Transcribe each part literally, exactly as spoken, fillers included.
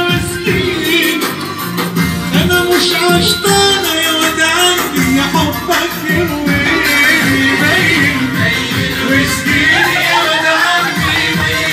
مسكين انا مش عشتانة يا واد عندي يا حبك يرويني باين مسكين يا واد عندي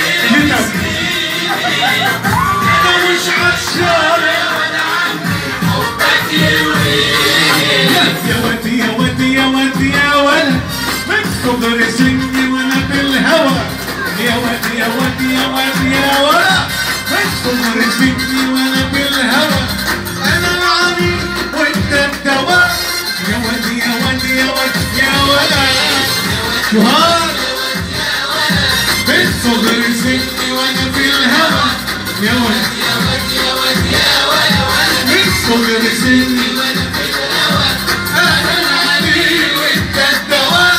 انا مش عشانة يا واد عندي حبك يرويني يا واد يا واد يا واد يا ولد من صغر سني وانا في الهوى يا واد يا واد يا واد يا ولد من صغر سني وانا في الهوى انا العليل وانت الدواء يا واد يا واد يا واد يا ولد شهار من صغر سني وانا في الهوى يا واد يا واد يا واد يا ولد من صغر سني وانا في الهوى انا العليل وانت الدواء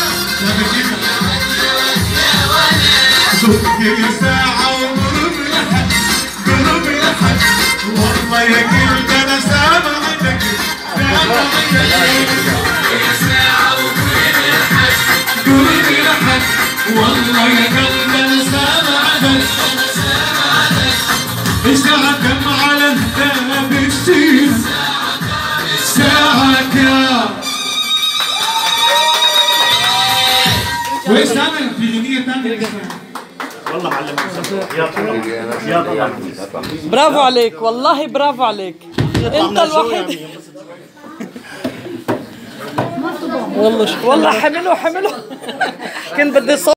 كل ساعة وقلوب لحد قلوب لحد والله يا قلب أنا سامعتك سامعتك كل ساعة وقلوب لحد قلوب لحد والله يا قلب أنا سامعتك أنا سامعتك الساعة كم على الباب السين الساعة كم وإيش تعمل في أغنية ثانية اسمها والله معلم يا طبعا برافو عليك والله برافو عليك انت الوحيد والله والله حمله حمله كنت بدي